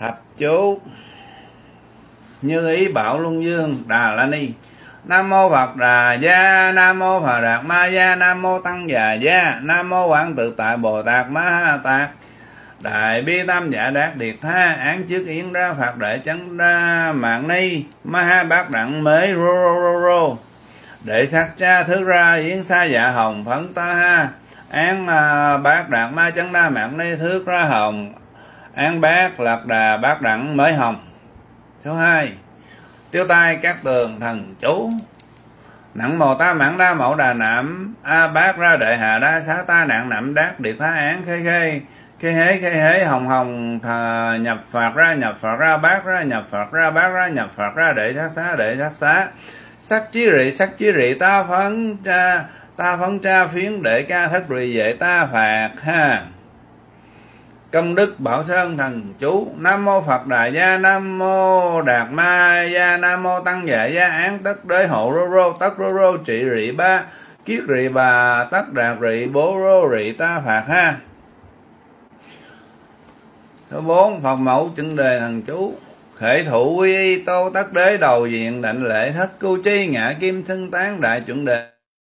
Thập chú Như Ý Bảo Luân Dương Đà La Ni. Nam mô Phật Đà Gia, Nam mô Phật Đạt Ma Gia, Nam mô Tăng Già Gia, Nam mô Quảng Tự Tại Bồ Tát Ma Ha Tát. Đại bi tâm dạ đạt điệt tha, án trước yến ra Phật đệ chấn đa mạng ni, Ma Ha Bát Đặng mới rô. Đệ sắc cha thứ ra yến sa dạ hồng phấn ta ha, án bát đạt ma chấn đa mạng ni thước ra hồng, án bát lạc đà bát đặng mới hồng. Số 2. Tiêu tai các tường thần chú. Nặng mồ ta mãn đa mẫu đà nạm, a bát ra đệ hà đa xá ta nạn nạm đát điệt tha án khê hế hồng nhập Phật ra bát ra nhập Phật ra bát ra nhập Phật ra đệ sát xá sắc chí rị ta phấn tra phiến đệ ca thất rị vệ ta phạt ha. Công đức Bảo Sơn thần chú. Nam mô Phật Đà Gia, Nam mô Đạt Ma Gia, Nam mô Tăng Già Gia, án tất đế hộ rô tất rô trị rị ba kiết rị bà tất đạt rị bố rô rị ta phạt ha. Số 4. Phật mẫu chuẩn đề thần chú. Khệ thụ quy y tô tất đế đầu diện đảnh lễ thất cu chi ngạ kim xưng tán đại chuẩn đề.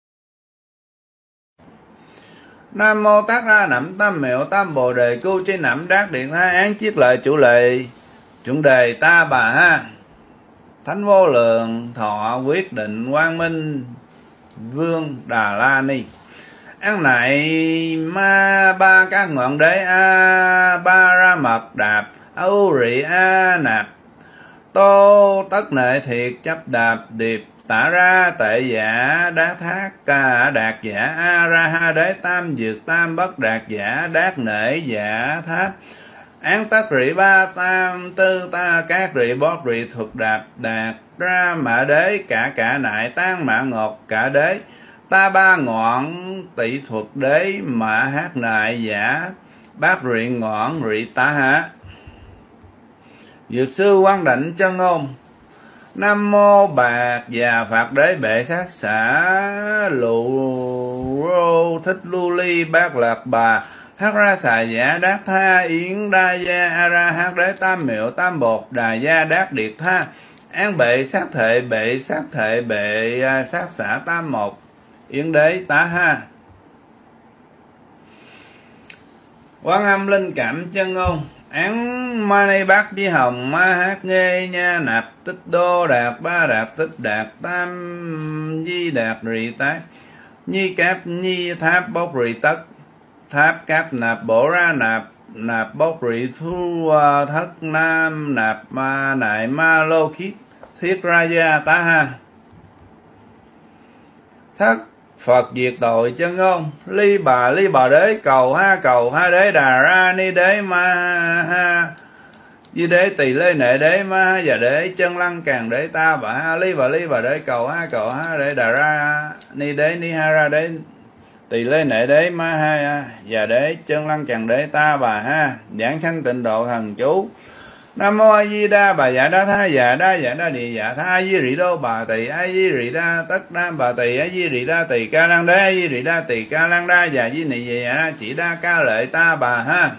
Nam mô tác ra nậm tam miệu tam bồ đề cu chi nậm đát điện tha án chiết lợi chủ lệ chuẩn đề ta bà ha. Thánh vô lượng thọ quyết định quang minh vương Đà La Ni. Án này ma ba các ngọn đế a ba ra mật đạp ưu rị a nạp tô tất nệ thiệt chấp đạp điệp tả ra tệ giả đá thác ca đạt giả a ra ha đế tam dược tam bất đạt giả đát nệ giả tháp án tất rị ba tam tư ta các rị bót rị thuật đạp đạt ra mã đế cả nại tan mã ngọt cả đế ta ba ngọn tỷ thuật đế mã hát nại giả bát rị ngọn rị tá hạ. Dược sư Quang Định chân ngôn. Nam mô Bạc Già Phật Đế Bệ Sát Xã Lụ Rô Thích Lưu Ly Bát Lạc Bà hát ra xà giả đát tha yến đa gia a ra hát đế tam miệu tam bột đà gia đát điệt tha án bệ sát thệ bệ sát xã tam một yến đế tá ha. Quán Âm Linh Cảm chân ngôn. Án ma ni bát di hồng ma hát nghê nha nạp tích đô đạt ba đạt tích đạt tam di đạt rị tác nhi cáp nhi tháp bốc rị tất tháp cáp nạp bổ ra nạp bốc rị thu thất nam nạp ma nại ma lô khiết thiết ra gia tá ha. Thất Phật diệt tội chân ngôn. Ly bà đế cầu ha đế đà ra ni đế ma ha di đế tỳ lê nệ đế ma ha và đế chân lăng càng đế ta bà ha. Ly bà đế cầu ha đế đà ra ni đế ni ha ra đế tỳ lê nệ đế ma ha và đế chân lăng càng đế ta bà ha. Giảng sanh tịnh độ thần chú. Nam mô A Di Đà bà dạ đa tha dạ đa địa dạ tha A Di Rị Đô bà tỳ A Di Rị Đa tất nam bà tỳ A Di Rị Đa tỳ ca lăng đế A Di Rị Đa tỳ ca lăng đa dạ di nị dạ chỉ đa ca lệ ta bà ha.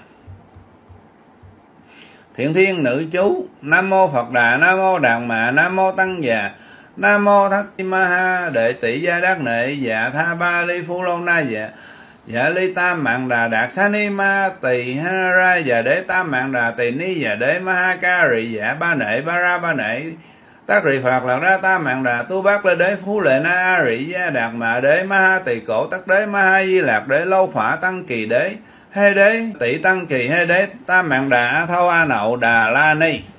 Thiện thiên nữ chú. Nam mô Phật Đà, Nam mô Đạt Ma, Nam mô Tăng Già, Nam mô Thất Ma Ha đệ tỷ gia đắc nệ dạ tha ba ly phu lâu na dạ dạ ly tam mạng đà đạt sa ni ma tỳ ha ra dạ đế tam mạng đà tỳ ni dạ đế ma ha ca rị dạ ba nệ ba ra ba nệ tác rị Phật lạc ra tam mạng đà tu bát lê đế phú lệ na a rị gia đạt mạ đế ma ha tỳ cổ tất đế ma ha di lạc đế lâu phả tăng kỳ đế hê đế tỷ tăng kỳ hê đế tam mạng đà a thâu a nậu Đà La Ni.